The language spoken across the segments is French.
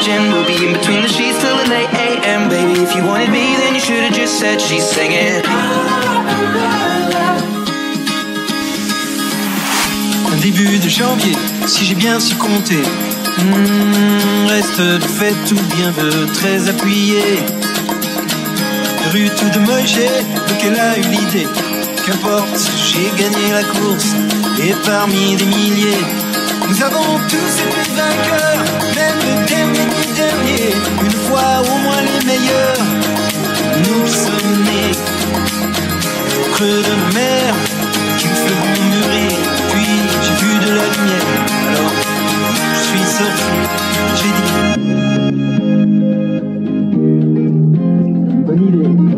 imagine we'll be in between the sheets till the late AM. Baby, if you wanted me, then you should've just said she's singing. Un début de janvier, si j'ai bien su compter. Reste de fait tout bien très appuyé. Rue tout de Moïse, donc elle a eu l'idée. Qu'importe, j'ai gagné la course. Et parmi des milliers, nous avons tous été vainqueurs. Même le dernier du dernier, une fois au moins les meilleurs. Nous qui sommes nés au creux de nos mers, qui me feront mûrir. Puis j'ai vu de la lumière, alors je suis sorti, j'ai dit bonne idée.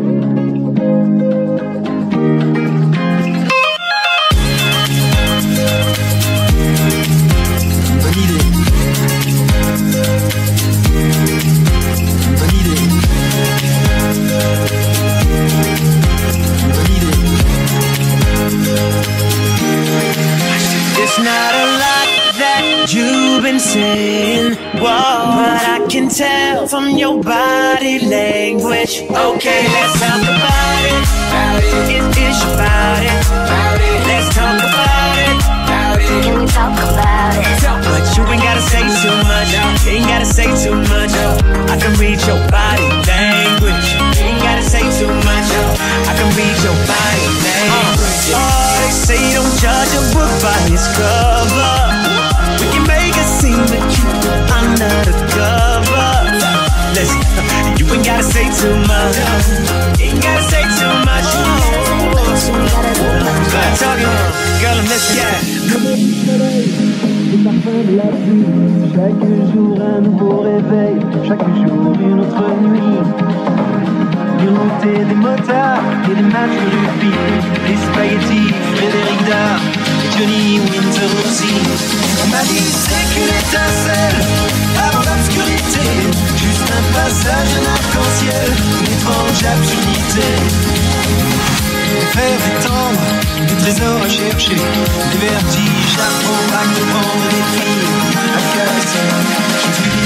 It's not a lot that you've been saying, whoa, but I can tell from your body language. Okay, let's talk about it. It's about it. Let's talk about it. Can we talk about it? But you ain't gotta say too much. Ain't gotta say too much. I can read your body language. Ain't gotta say too much. I can read your body language. Oh, they say don't judge a book by its cover. We can make a scene but keep it under the cover. Listen, you ain't gotta say too much. Ain't gotta say too much. I'm talking, girl, I'm listening. Le parfum de la pluie, chaque jour un nouveau réveil, chaque jour une autre nuit. L'unité des motards et des matchs de rugby, les spaghettis, Frédéric Dard et Johnny Winter aussi. On m'a dit c'est qu'une étincelle avant l'obscurité, juste un passage, un arc-en-ciel, une étrange absurdité. Des fers étendre, des trésors à chercher, des vertiges à prendre, à comprendre, des filles à casser. Je suis